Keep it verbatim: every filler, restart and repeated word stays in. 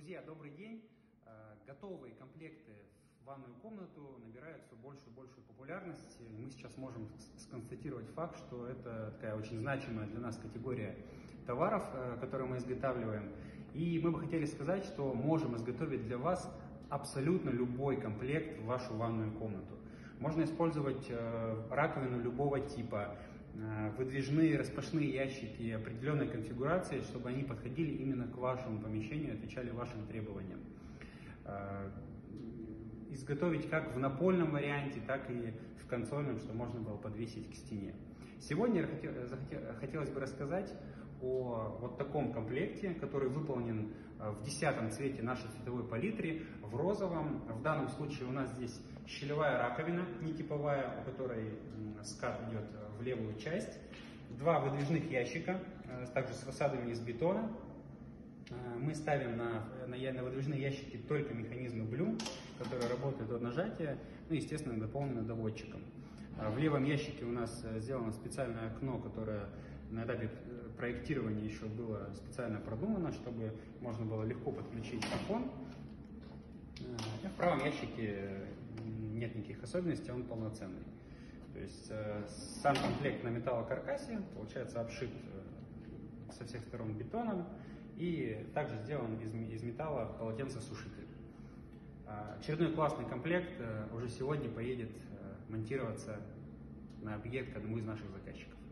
Друзья, добрый день! Готовые комплекты в ванную комнату набирают все большую и большую популярность. Мы сейчас можем сконстатировать факт, что это такая очень значимая для нас категория товаров, которые мы изготавливаем. И мы бы хотели сказать, что можем изготовить для вас абсолютно любой комплект в вашу ванную комнату. Можно использовать раковину любого типа, выдвижные распашные ящики определенной конфигурации, чтобы они подходили именно к вашему помещению, отвечали вашим требованиям. Изготовить как в напольном варианте, так и в консольном, что можно было подвесить к стене. Сегодня хотелось бы рассказать о вот таком комплекте, который выполнен в десятом цвете нашей цветовой палитры, в розовом. В данном случае у нас здесь щелевая раковина, нетиповая, у которой скат идет в левую часть. Два выдвижных ящика, также с фасадами из бетона. Мы ставим на, на, на выдвижные ящики только механизмы Blue, которые работают от нажатия, ну, естественно, дополнены доводчиком. В левом ящике у нас сделано специальное окно, которое на этапе проектирования еще было специально продумано, чтобы можно было легко подключить iPhone. И в правом ящике нет никаких особенностей, он полноценный. То есть сам комплект на металлокаркасе, получается, обшит со всех сторон бетоном и также сделан из, из металла полотенцесушитель. Очередной классный комплект уже сегодня поедет монтироваться на объект к одному из наших заказчиков.